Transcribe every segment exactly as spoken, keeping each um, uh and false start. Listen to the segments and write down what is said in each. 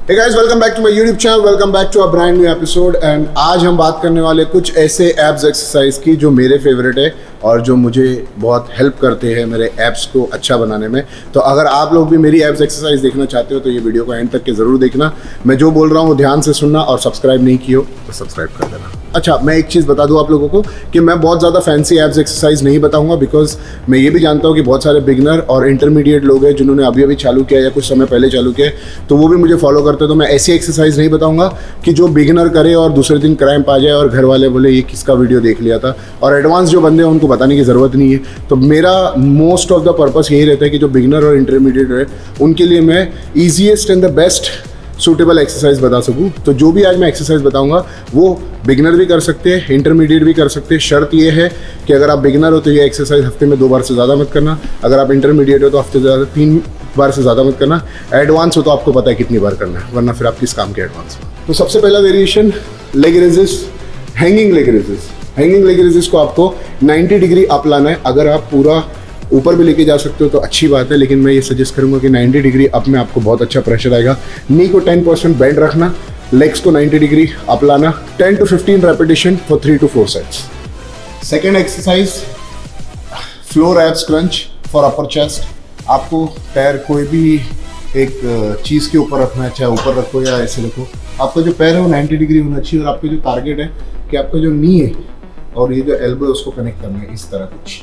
Hey guys, welcome back to my YouTube channel, welcome back to a brand new episode and आज हम बात करने वाले कुछ ऐसे एब्स एक्सरसाइज की जो मेरे फेवरेट है और जो मुझे बहुत हेल्प करते हैं मेरे एब्स को अच्छा बनाने में। तो अगर आप लोग भी मेरी एब्स एक्सरसाइज देखना चाहते हो तो ये वीडियो को एंड तक के ज़रूर देखना। मैं जो बोल रहा हूँ वो ध्यान से सुनना और सब्सक्राइब नहीं किया हो तो सब्सक्राइब कर देना। अच्छा, मैं एक चीज़ बता दूँ आप लोगों को कि मैं बहुत ज़्यादा फैंसी एब्स एक्सरसाइज नहीं बताऊँगा, बिकॉज मैं ये भी जानता हूँ कि बहुत सारे बिगनर और इंटरमीडिएट लोग हैं जिन्होंने अभी अभी चालू किया या कुछ समय पहले चालू किया तो वो भी मुझे फॉलो करते हैं। तो मैं ऐसी एक्सरसाइज नहीं बताऊँगा कि जो बिगिनर करे और दूसरे दिन क्रैम्प आ जाए और घर वाले बोले ये किसका वीडियो देख लिया था, और एडवांस जो बंदे हैं उनको बताने की ज़रूरत नहीं है। तो मेरा मोस्ट ऑफ द पर्पस यही रहता है कि जो बिगिनर और इंटरमीडिएट है उनके लिए मैं easiest and the best suitable exercise बता सकूं। तो जो भी आज मैं एक्सरसाइज बताऊंगा वो बिगिनर भी कर सकते हैं, इंटरमीडिएट भी कर सकते हैं। शर्त ये है कि अगर आप बिगिनर हो तो ये एक्सरसाइज हफ्ते में दो बार से ज़्यादा मत करना, अगर आप इंटरमीडिएट हो तो हफ्ते से ज़्यादा तीन बार से ज़्यादा मत करना, एडवांस हो तो आपको पता है कितनी बार करना है, वरना फिर आप किस काम के एडवांस हो। तो सबसे पहला variation leg raises, hanging leg raises. Hanging leg raises को आपको नब्बे डिग्री अप लाना है। अगर आप पूरा ऊपर भी लेके जा सकते हो तो अच्छी बात है, लेकिन मैं ये सजेस्ट करूंगा कि नब्बे डिग्री अप में आपको बहुत अच्छा प्रेशर आएगा। नी को टेन परसेंट बेंड रखना, लेग्स को नब्बे डिग्री अप लाना, ten to fifteen repetition for three to four sets. Second exercise floor abs crunch for upper chest. आपको पैर कोई भी एक चीज़ के ऊपर रखना है, चाहे ऊपर रखो या ऐसे रखो, आपका जो पैर है वो नब्बे डिग्री होना चाहिए और आपका जो टारगेट है कि आपका जो नी है और ये जो एल्बो है उसको कनेक्ट करना है। इस तरह कुछ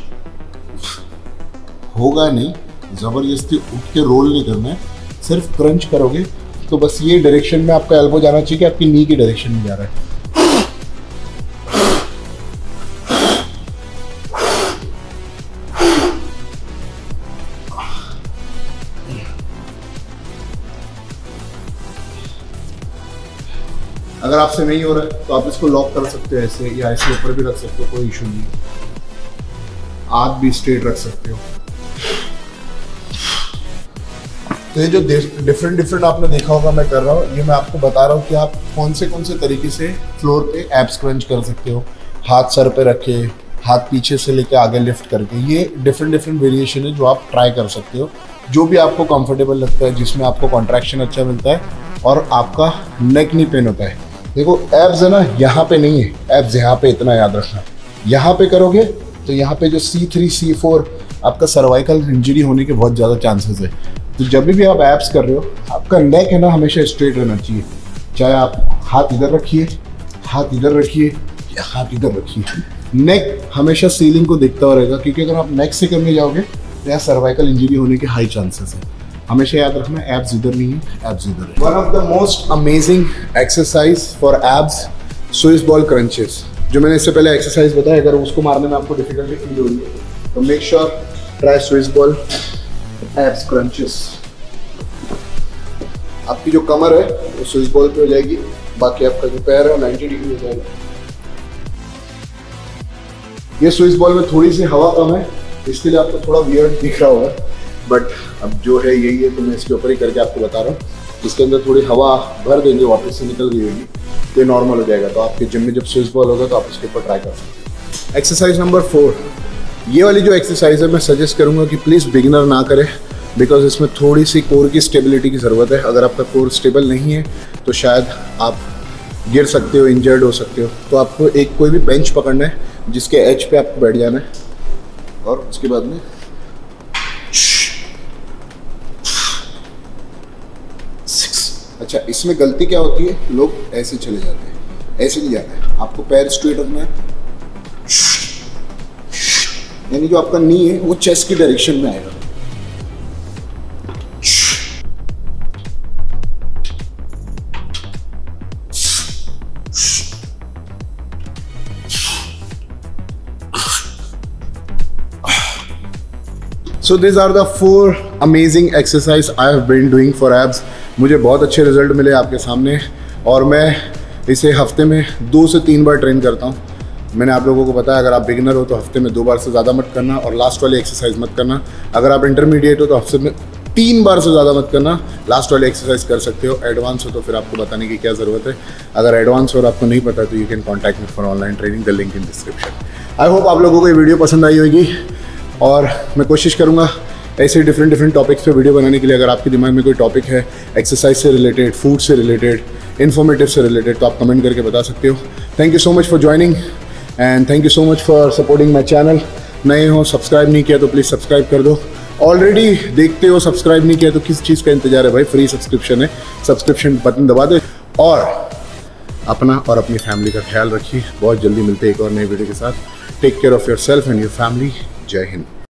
होगा नहीं, ज़बरदस्ती उठ के रोल नहीं करना है, सिर्फ क्रंच करोगे तो बस ये डायरेक्शन में आपका एल्बो जाना चाहिए कि आपकी नी की डायरेक्शन में जा रहा है। अगर आपसे नहीं हो रहा है तो आप इसको लॉक कर सकते हो ऐसे, या ऐसे ऊपर भी रख सकते हो, कोई इशू नहीं। हाथ भी स्ट्रेट रख सकते हो। तो ये जो डिफरेंट डिफरेंट आपने देखा होगा मैं कर रहा हूँ, ये मैं आपको बता रहा हूँ कि आप कौन से कौन से तरीके से फ्लोर पे एब्स क्रंच कर सकते हो। हाथ सर पे रखे, हाथ पीछे से लेके आगे लिफ्ट करके, ये डिफरेंट डिफरेंट वेरिएशन है जो आप ट्राई कर सकते हो, जो भी आपको कंफर्टेबल लगता है, जिसमें आपको कॉन्ट्रैक्शन अच्छा मिलता है और आपका नेक नहीं पेन होता है। देखो एब्स है ना, यहाँ पे नहीं है एब्स, यहाँ पे, इतना याद रखना। यहाँ पे करोगे तो यहाँ पे जो सी थ्री सी फोर आपका सर्वाइकल इंजरी होने के बहुत ज़्यादा चांसेस है। तो जब भी आप एब्स कर रहे हो आपका नेक है ना हमेशा स्ट्रेट रहना चाहिए। चाहे आप हाथ इधर रखिए, हाथ इधर रखिए या हाथ इधर रखिए, नेक हमेशा सीलिंग को देखता हुआ रहेगा, क्योंकि अगर आप नेक से करने जाओगे तो यहाँ सर्वाइकल इंजरी होने के हाई चांसेस है। हमेशा याद रखना एब्स इधर नहीं है, एब्स इधर है। One of the most amazing exercise for abs, Swiss ball crunches. जो मैंने इससे पहले एक्सरसाइज बताया, अगर उसको मारने में आपको डिफिकल्टी फील हो रही है तो make sure try Swiss ball abs crunches. आपकी जो कमर है वो स्विस बॉल पे हो जाएगी, बाकी आपका जो पैर है वो नब्बे डिग्री हो जाएगा। ये स्विस बॉल में थोड़ी सी हवा कम है, इसके लिए आपको थोड़ा वियर्ड दिख रहा होगा, बट अब जो है यही है तो मैं इसके ऊपर ही करके आपको बता रहा हूँ। इसके अंदर थोड़ी हवा भर देंगे, वापस से निकल गई होगी तो ये नॉर्मल हो जाएगा। तो आपके जिम में जब स्विस बॉल होगा तो आप इसके ऊपर ट्राई कर सकते हैं। एक्सरसाइज नंबर फोर, ये वाली जो एक्सरसाइज है मैं सजेस्ट करूँगा कि प्लीज़ बिगिनर ना करें, बिकॉज इसमें थोड़ी सी कोर की स्टेबिलिटी की ज़रूरत है। अगर आपका कोर स्टेबल नहीं है तो शायद आप गिर सकते हो, इंजर्ड हो सकते हो। तो आपको एक कोई भी बेंच पकड़ना है जिसके एज पे आपको बैठ जाना है और उसके बाद में अच्छा, इसमें गलती क्या होती है, लोग ऐसे चले जाते हैं, ऐसे नहीं जाना है, आपको पैर स्ट्रेट रखना है, यानी जो आपका नी है वो चेस्ट की डायरेक्शन में आएगा। So these are the four amazing exercise I have been doing for abs. मुझे बहुत अच्छे रिजल्ट मिले आपके सामने और मैं इसे हफ्ते में दो से तीन बार ट्रेन करता हूँ। मैंने आप लोगों को बताया अगर आप बिगिनर हो तो हफ्ते में दो बार से ज़्यादा मत करना और लास्ट वाली एक्सरसाइज मत करना। अगर आप इंटरमीडिएट हो तो हफ्ते में तीन बार से ज़्यादा मत करना, लास्ट वाली एक्सरसाइज कर सकते हो। एडवांस हो तो फिर आपको बताने की क्या ज़रूरत है। अगर एडवांस हो और आपको नहीं पता तो you can contact me for online training, the link in description. I hope आप लोगों को ये वीडियो पसंद आई होगी और मैं कोशिश करूँगा ऐसे डिफरेंट डिफरेंट टॉपिक्स पे वीडियो बनाने के लिए अगर आपके दिमाग में कोई टॉपिक है एक्सरसाइज से रिलेटेड, फूड से रिलेटेड, इन्फॉर्मेटिव से रिलेटेड, तो आप कमेंट करके बता सकते हो। Thank you so much for joining and thank you so much for supporting my channel. नए हो, सब्सक्राइब नहीं किया तो प्लीज़ सब्सक्राइब कर दो। ऑलरेडी देखते हो, सब्सक्राइब नहीं किया तो किस चीज़ का इंतजार है भाई, फ्री सब्सक्रिप्शन है, सब्सक्रिप्शन बटन दबा दो और अपना और अपनी फैमिली का ख्याल रखिए। बहुत जल्दी मिलते हैं एक और नई वीडियो के साथ। Take care of yourself and your family. जय हिंद।